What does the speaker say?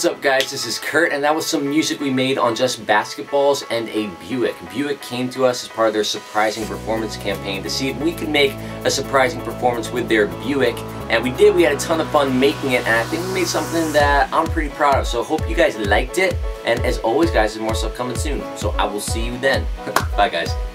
What's up guys, this is Kurt, and that was some music we made on just basketballs and a Buick. Buick came to us as part of their surprising performance campaign to see if we could make a surprising performance with their Buick, and we did. We had a ton of fun making it, and I think we made something that I'm pretty proud of, so hope you guys liked it. And as always guys, there's more stuff coming soon, so I will see you then. Bye guys.